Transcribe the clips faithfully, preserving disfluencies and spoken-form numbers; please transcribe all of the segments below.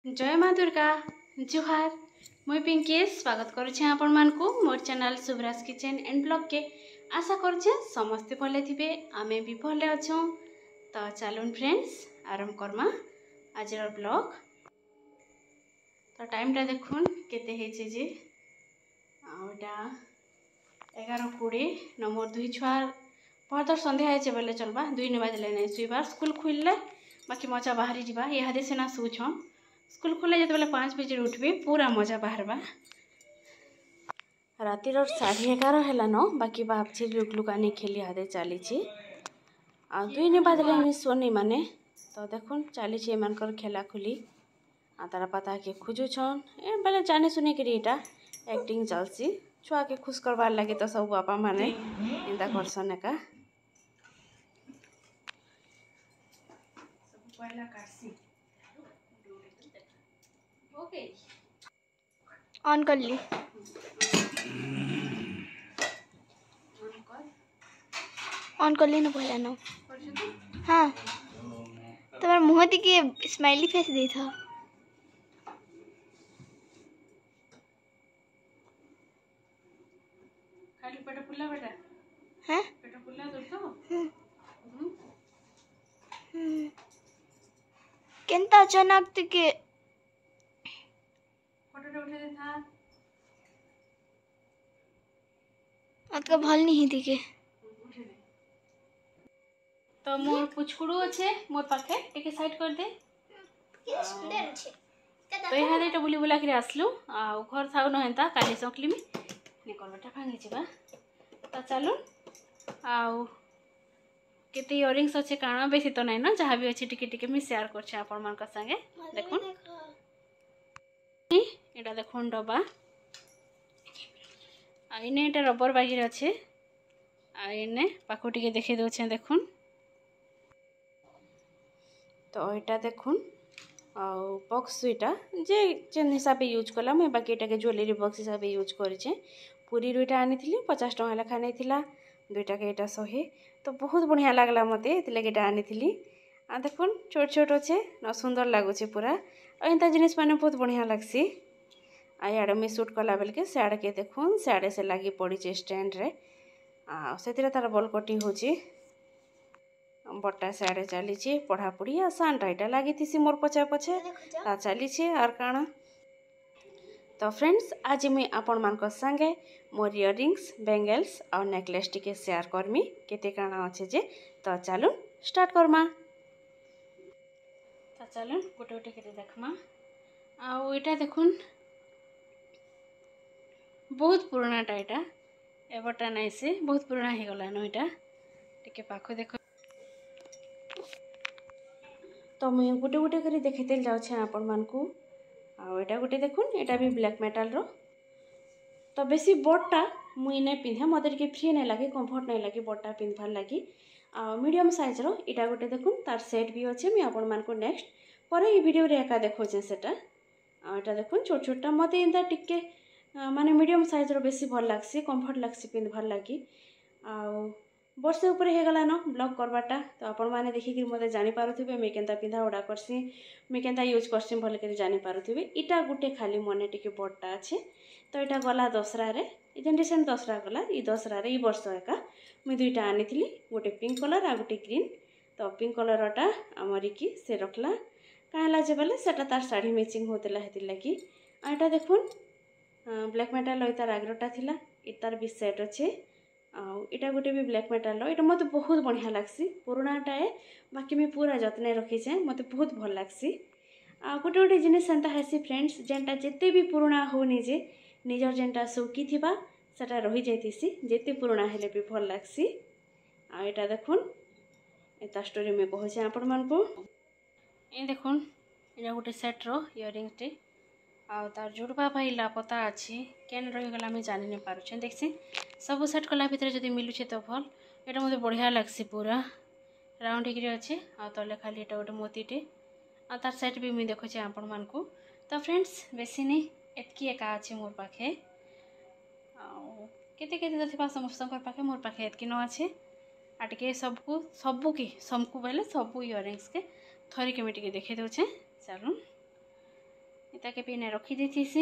जय माँ दुर्गा जुहार मुई पिंकी स्वागत करुछे आपण मानकु मोर channel Shubhraj kitchen and blog के। आशा करुछे समस्ते भले थिबे आमे भी भले अछू। तो चलून फ्रेंड्स आरंभ करमा आज ब्लॉग। तो टाइम टा देखुन केते हेचे जे आउटा एगार कोड़े न मोर दुई छुआ पहर संध्या हेचे बोले चलबा दुई ने बाजले नहीं सुइबार स्कूल खुलले बाकी मजा बाहरी जीवा इहादे सेना सुछन स्कूल खुले जो पाँच बजे उठबे पूरा मजा बाहरबा। रातिर साढ़े एगार है न बाकी बापची लुक लुकानी खेली हादे चली आ दुई ने बाजले सोनी माने। तो देखुन चली एमनकर खेला खुली आ तारा पता के खोजुछन ए बेले जाने सुने कि एटा एक्टिंग चलसी छुआ के खुश करवार लगे। तो सब बापा माने एंता करसन एका सब पहला काटसी ओके ऑन कर ली ऑन कर ली ना पहला ना। हाँ तुम्हारा मुँह दिखे स्माइली फेस दी था। खाली पेट फुला बेटा हैं पेट फुला दूर तो हम्म केंता अचानक दिखे फोटो उठे दे था आपका भल नहीं दिखे। तो मोर पुचकुड़ू अच्छे मोर पाखे टिके साइड कर दे। तो यहाँ देटा बुली बुला के आसलु आ घर थाउ न हेंता काली सकली में निकल बेटा भांगी जीवा। तो चलो आउ केते इयरिंग्स अच्छे काना बेसी तो नहीं ना जहाँ भी अच्छे टिके टिके मैं शेयर करछे आपण मान का संगे देखुन एटा देखुन डब्बा आ इने एटा रबर बागिर अच्छे आ इने पाखो टिके देखे दोछे देखुन। तो यहाँ देखुन बक्स दुईटा जे जेन हिसाब यूज कला मैं बाकी एटा के ज्वेलरी बक्स हिसाब यूज करें पूरी दुईटा आनी पचास टका लेखा नहीं दुईटा के एटा शहे। तो बहुत बढ़िया लगला मत ये आनी आ देखुन छोट छोट अच्छे न सुंदर लगुचे पूरा एंता जिनिस मैंने बहुत बढ़िया लगसी। आ याड़े मुझे सुट कला बेल के सियाड़े के देखुन सियाड़े से लगी पड़ी स्टैंड रे आ से तार बल कटी होची बट्टा सियाड़े चली पढ़ापढ़ी आ सानटा यहाँ लगी मोर पछे पछे ता चली आर काना। तो फ्रेंड्स आज मुई आपण मान संगे मोर इयरिंग्स बेंगल्स और नेकलेस टिके शेयर करमी केते काना अच्छे जे। तो चलो स्टार्ट करमा। तो चलो गोटे गोटे के देखमा आउ इटा देखुन बहुत पुरानाटा यहाँ एबटा नहीं से बहुत पुराना हो गलान यहाँ टिके पाख देख। तो मुझे गोटे गोटे कर देखते जाऊे आपण मानकू आटा गोटे देखुन यहाँ भी ब्लैक मेटाल रो। तो बेसी बड़टा मुई नहीं पिंधे मत फ्री नहीं लगे कंफर्ट नहीं लगे बड़टा पिंधवार लगी आ मीडियम साइज रो इटा गोटे देखुन तार सेट भी अच्छे मुझे आपण मानकू नेक्स्ट पर ये वीडियो रे एका देखोचे सेटा आटा देखुन छोट छोटा मत एंता टिके माने मीडियम साइज रो बेसी भल लागसी कंफर्ट लागसी पिंधवार लगी आ वर्षे उपर हो गला न ब्लॉग करवाटा। तो आपण मैंने देखिक मत जानीपारे मुझे केन्ता पिंधा उड़ा करसी मुझे केन्ता यूज करसी भल कर जानीपारे इटा गोटे खाली मन टिके बड़टा अच्छे। तो यहाँ गला दशरा रे जेन रिसेंट दशरा गला ये दशरा रे वर्ष एका मुई दुईटा आनी गोटे पिंक कलर आ गोटे ग्रीन। तो पिंक कलरटा आमरिकी से रखला कहाँ जे बोले सेटा तार शाढ़ी मैचिंग होता है लगी आटा देखुन ब्लैक मेटाल तार आग्रटा थिला इतार भी सेट अच्छे आटा गोटे भी ब्लैक मेटाल ये मत बहुत बढ़िया लगसी पुरानाटा है बाकी मैं पूरा जत्न रखीचे मत बहुत भल लगसी आ गोटे गोटे जिनिस एंता हेसी फ्रेंड्स जेनटा जिते भी पुराना होनी जे निजर जेनटा सौकी थिबा सेटा रही जाइतिसी जिते पुराना हेले भी भल लगसी। आ एटा देखुन एता स्टोरी में कहूचे आपण मानकू ए देखुन एटा गोटे सेट रो इयरिंग टे आ तार जुड़वा भाई लापता अच्छी केन रहीगला मुझे जानी नहीं पारे देखसी सब सेट कला भितर जब मिलूचे तो भल यहाँ मत बढ़िया लगसी पूरा राउंड होकर अच्छे आ तले खाली एटा गोटे मोतीटे आ तार सेट भी मुझे देखुचे आपण मानकू। तो फ्रेंड्स बेसी नहीं एतकी एका अच्छे मोर पाखे केते केते तो समस्त पाखे मोर पाखे एतकी न अच्छे आ टे सबको सबू की सबको बोले सबू इयरिंग्स के थरिक मुझे देखे दूचे चलून। इता के पिने रखी देथीसी।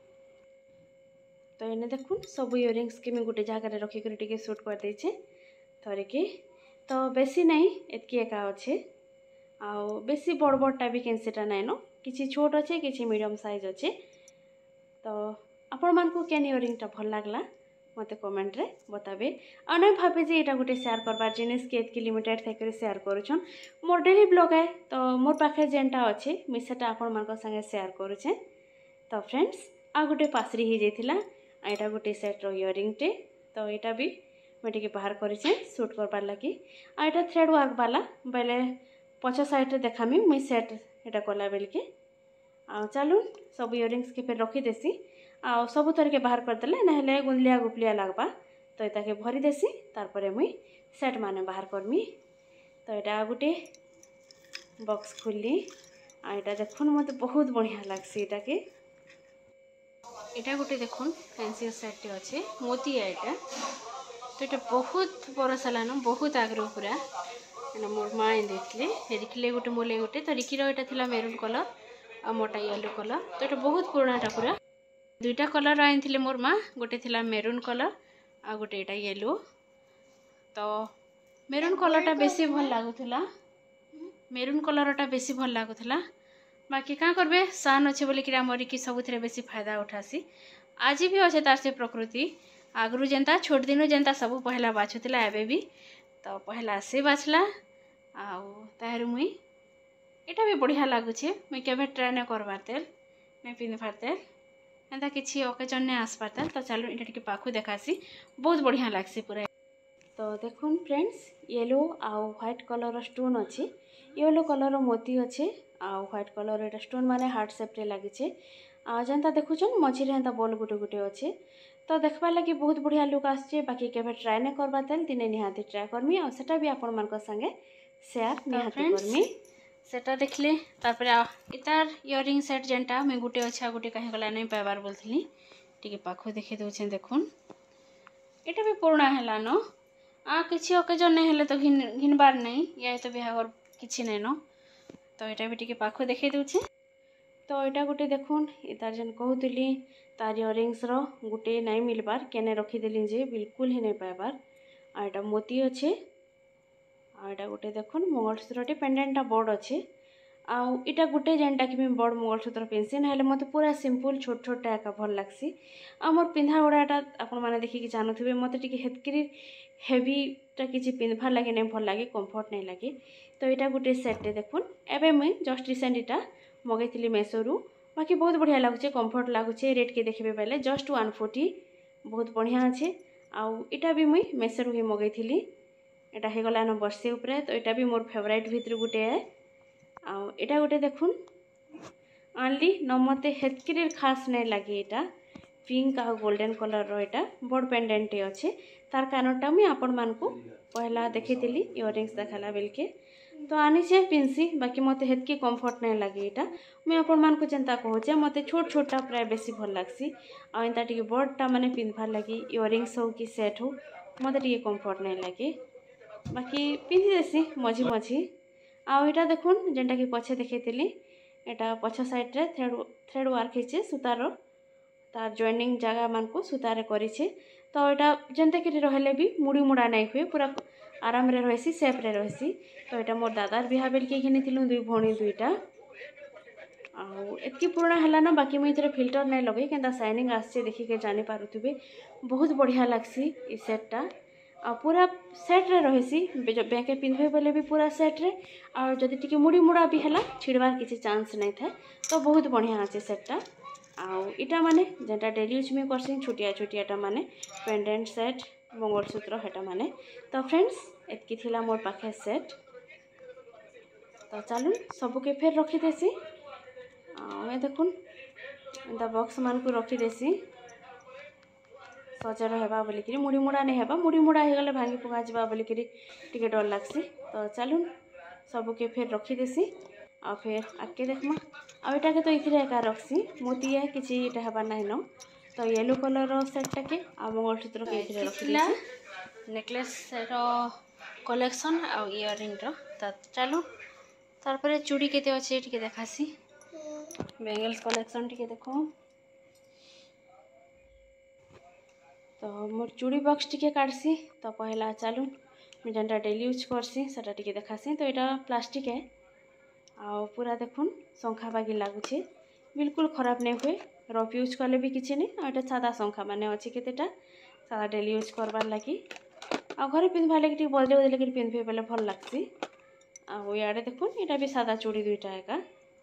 तो एने देखुन सब इयरिंग्स के मैं गोटे जगह रखिक टे सुट कर देछे थरिके। तो बेसी नहीं एतकी एका अच्छे आउ बेसी बड़ बड़टा भी कैंसीटा नाइन किसी छोट अच्छे किसी मीडियम साइज अच्छे। तो आपण मानकु केन इयरिंगटा भल लागला मते कमेंट रे बताबे। आ नहीं भाबे जे एटा गोटे शेयर करबार जिनिस के एतकी लिमिटेड थेकर शेयर करूछन मोर डेली ब्लॉग है। तो मोर पाखे जेनटा अच्छे मुई सेटा आपण मानक संगे शेयर करूछे। तो फ्रेंड्स आ गोटे पासरी ही जाइथिला एटा गोटे सेट रो इयरिंग टे। तो एटा भी मैं टिके बाहर करिछे शूट करबार लागि। आ एटा थ्रेड वर्क वाला बेले पछ साइड रे देखामी मुई सेट एटा कला बेल के। आ चलू सब इयरिंग्स के फिर रखी देसी आ सब तरह के बाहर कर देले नहले गुंदलिया गुपलिया लागबा। तो एता के भरी देसी तार परे मुई सेट माने बाहर करमी। तो एटा गोटे बॉक्स खुली आ एटा देखुन मते बहुत बढ़िया लागसी। एटा के एटा गोटे देखुन फैंसी सेट अच्छे मोती एटा। तो एटा बहुत बरस लान बहुत आग्रह पूरा मोर माँ देखले रिखले गोटे मोले गोटे। तो रिखिर एटा थिला मेरून कलर आ मोटा येलो कलर। तो एटा बहुत पुरानाटा पूरा दुईटा कलर आनी मोर माँ गोटे थिला मेरून कलर आ गोटे एटा येलो। तो मेरून कलरटा बेसी भल लागुला मेरून कलरटा बेसी भल लागुला बाकी क्या करबे सान अच्छे बोलिक आमर कि सबुथ बेसी फायदा उठासी। आज भी अच्छे तार से प्रकृति आगु जेनता छोट दिन जेनता सब पहला बाछुला एबे भी। तो पहला से बाछला आउ मुई एटा भी बढ़िया लगुचे मुई केबे ट्राई नहीं करबार तेल नहीं पिंधबार तेल एंता किसी ओकेजन नहीं आसबार तेल। तो चलो ये टिके पाखु देखासी बहुत बढ़िया लगसी पूरा। तो देखुन फ्रेंड्स येलो आउ व्हाइट कलर स्टोन अच्छे येलो कलर मोती अच्छे आउ व्हाइट कलर एटा स्टोन माने हार्ट शेप रे लागिचे। आ जेनता देखुछन मझी रे एंता बॉल गुटे गुटे अच्छे। तो देखबार लगी बहुत बढ़िया लुक आसचे बाकी केबे ट्राई नहीं करबा तेल दिने निहाती ट्राई करमी आ सेटा भी आपण मानक संगे शेयर निहाती करमी। सेटा देखले तारपरे इतार इयरिंग सेट जेनटा मैं गुटे अच्छा गुटे कहीं गला नहीं पाइबार बोलथली टिके पाखो देखि दउछन देखुन एटा भी पुराना हैला न आ किसी ओकेजन नहीं हेले तो घिन घिनबार नहीं या तो बिहागर किछि नहीं न। तो एटा भी टिके पाखो देखि दउछे। तो एटा गुटे देखुन इतार जेन कहूतली तार इयरिंग्स रो गुटे नहीं मिलबार केने रखीदेली जे बिल्कुल ही नहीं पाइबार। आ एटा मोती अच्छे आ एटा गुटे देखुन मंगलसूत्रटे पेंडेंटा बड़ अच्छे आउ इटा गुटे जेनटा कि मैं बड़ मंगलसूत्र पिंधसी ना मत पूरा सिंपल छोट छोटा एका भल लगसी। आ मोर पिंधा गुड़ाटा आपण मैंने देखिकी जानूथे मत टी हेतकरी हेवीटा किसी पिंधबार लगे नहीं भल लगे कम्फर्ट नहीं लगे। तो यहाँ गोटे सेटे देखुन एवं मुई जस्ट रिसेंट इटा मगैली मेसोरू बाकी बहुत बढ़िया लगुचे कम्फर्ट लगुचे रेट के देखिए पहले जस्ट वन फोर्टी बहुत बढ़िया अच्छे। आउ इटा भी मुई मेसोरू ही मगैली एटा हो गलान वर्षे उपरे। तो यहाँ भी मोर फेवरेट भितर गोटे है आउ इटा गोटे देखुन आनली न मते हेतकरी खास नहीं लगे यहाँ पिंक आ गोल्डन कलर रो एटा बड़ पेंडेंट अच्छे तार कारणटा मुई आपण मानकु पहला देखी इयरिंग्स देखाला बेलके। तो आनीचे पिंसी बाकी मते हेतकी कम्फर्ट नहीं लगे यहाँ मुई आपण मानकु जेनता कहूचे मते छोट छोटा प्राय बेसी भल लगसी आ एंता टिके बड़टा माने पिंधबार लगी इयरिंग्स हो कि सेट हो मते टिके कम्फर्ट नहीं लगे बाकी पिंधि देसी मझी मझी। आउ यहाँ देखुन जेनटा कि पछे देखी एटा पछ साइड रे थ्रेड थ्रेड वर्क होचे सूतार तार जॉइनिंग जगह मान को सूतार करिछे। तो यहाँ जेनते कि रहले भी मुड़ी मुड़ा नहीं हुए पूरा आराम रे रहसी सेफ रे रहसी। तो यहाँ मोर दादार बिहा बेल के घिनी दुई भौणी दुईटा आउ एतकी पुराना है ना बाकी मुझे इधर फिल्टर नहीं लगे क्या साइनिंग आसचे देखिके जानी पारुथिबे बहुत बढ़िया लगसी ई सेटटा आ पूरा सेट रे रहसी बेके पिंधे बेले भी पूरा सेट रे और जदि टिके मुड़ी मुड़ा भी है छिड़बार किसी चांस नहीं था। तो बहुत बढ़िया अच्छे सेटटा आउ इटा माने जेटा डेली यूज में करसी छोटिया छोटियाटा माने पेंडेंट सेट मंगलसूत्र हेटा माने। तो फ्रेंड्स एतकी थिला मोर पाखे सेट। तो चलून सबके फेर रखी देसी मैं देखुन एंता बॉक्स मान को रखी देसी सजर हेबा बोलिकी मुड़ी मुड़ा नहीं हेबा मुड़ी मुड़ा हो गले भांगी पुगा जावा बोलिकी टिके डर लगसी। तो चलून सबके फेर रखी देसी आ फिर आगे देखमा आ इटा के तो इथिरे एका रखसी मोती है किसी इटा हेबा नहीं न। तो येलो कलर सेटटा के आ मंगलसूत्र के इथिरे रखी देसी नेकलेस रो कलेक्शन आ इयरिंग रो। तो चलू तार परे चूड़ी केते अच्छे टिके देखासी बेंगल्स कलेक्शन टिके देखो। तो मोर चूड़ी बॉक्स टिके काटसी। तो पहला चलू मुझे जेनटा डेली यूज करसी सेटा टिके देखासी। तो यहाँ प्लास्टिक है आ पूरा देखुन शंखा बागी लगुचे, बिल्कुल खराब नहीं हुए। रफ यूज कले भी किसी नहीं। और सादा शंखा माने अच्छे केतेटा सादा डेली यूज करवार लगी आ घरे पिंधवार लगे बदले बदले कर पिंधे बेले भल लगसी। आ इे देखुन यहाँ भी सादा चूड़ी दुईटा एका।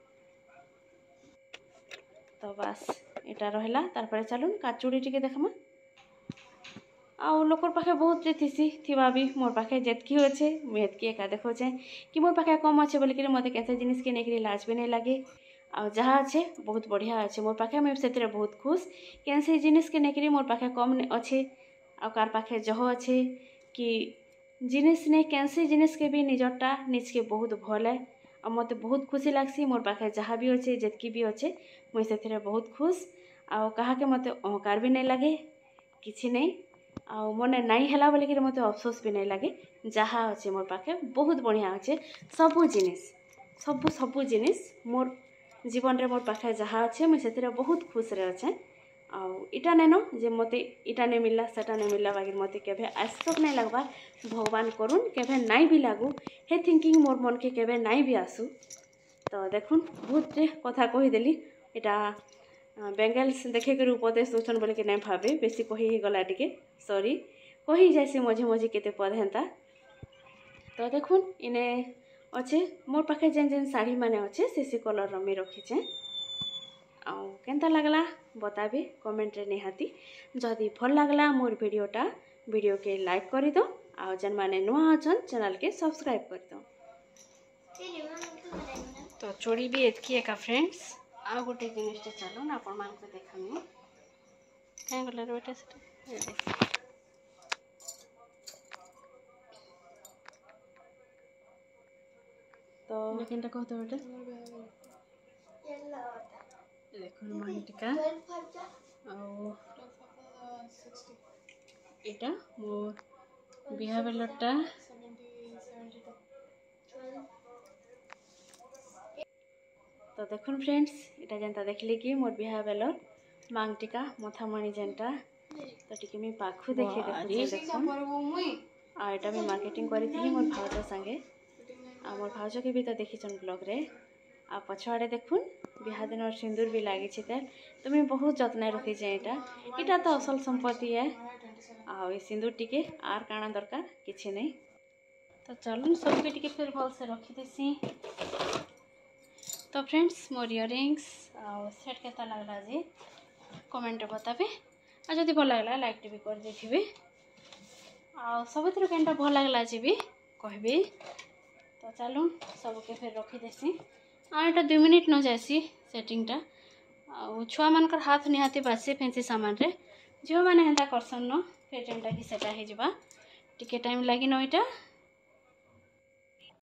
तो बास यहाँ रहा तार चलून काच चूड़ी टिके देखमा। आउ लोकर पाखे बहुत थीसी थीवा भी मोर पाखे जेतकी अच्छे मुझे हेतकी एका देखोचे कि मोर पाखे कम अच्छे बोलिक मत कैसे जिनिस के नहीं लाज भी नहीं लगे। आ जहाँ अच्छे बहुत बढ़िया अच्छे मोर पाखे मुझे से बहुत खुश कैसे जिनिस के नहीं मोर पाखे कम अच्छे आ कार पाखे जह अच्छे कि जिनिस नहीं कैसे जिनिस के भी निजरटा निज के बहुत भल है। आ मत बहुत खुशी लगसी मोर पाखे जहाँ भी अच्छे जेतकी भी अच्छे मुझे से बहुत खुश आ कहा के मत अहंकार भी नहीं लगे किसी नहीं आ मने नहीं है बोलिक मत अफसोस भी नहीं लगे। जहाँ अच्छे मोर पाखे बहुत बढ़िया अच्छे सबू जिनिस सबू सबू जिनिस मोर जीवन रे मोर पाखे जहाँ अच्छे मुझे से बहुत खुश रे अच्छे। आईटा नहीं न जे मत इटा नहीं मिलला सेटा नहीं मिलला बाकी मत केवे आशक नहीं लगवा भगवान करुन केवे नहीं भी लागू हे थिंकिंग मोर मन के केवे नहीं भी आसू। तो देखुन बहुत कथा कहीदेली यहाँ बेंगल्स देखे कर उपदेश दूसन बोल के नहीं भावे बेसी कही गला टिके सॉरी कही जासी मझे मझे केते पद हेन्ता। तो देखुन इने अच्छे मोर पाखे जेन जेन शाढ़ी माने अच्छे से सी कलर रमी रखीचे। आउ केनता लगला बताबे कमेंट रे निहाती। जदि भल लगला मोर वीडियोटा वीडियो के लाइक कर दो आ जेन माने नुआ अछन चैनल के सब्सक्राइब कर दो। तो चूड़ी भी एतकी एका फ्रेंड्स आ गोटे जिनिसटे चलून आपण मान को देखामी कहीं गला रे बेटा सेटा तो लेकिन कहते बेटा देखो मांटिका आटा मो बिहा बेलटा तो देखुन फ्रेंड्स इटा जेनता देखली कि मोर बिहा बेलर मांगटिका मथामणि जेनटा तो टिके मी पाखु देखि देखुन आ एटा भी मार्केटिंग करी मोर भाउज संगे आ मोर भाउज के भी तो देखिछन ब्लॉग रे। आ पछाड़े देखुन बिहा दिन सिंदूर भी लगी तो मैं बहुत जत्न रखी यहाँ यहाँ तो असल संपत्ति है। आ सिंदूर टिके आर काना दरकार किसी नहीं। तो चलून सब टिके फिर भल से रखीदेसी। तो फ्रेंड्स मोर इयरिंग्स आ सेट केता लगला जे कमेंट बताबे आ जदि भल लगला लाइक भी कर देथिबे आ सबतिर केनटा भल लगला जे भी कहबे। तो चलून सबके फिर रखीदेसी आ एटा दो मिनिट न जासी सेटिंगटा आ छुआ मानकर हाथ निहाती बासी फैंसी सामान रे झील मैंने हेन्ता करसन न फिर जेनटा कि सेटा हे जिबा टिके टाइम लगी न इटा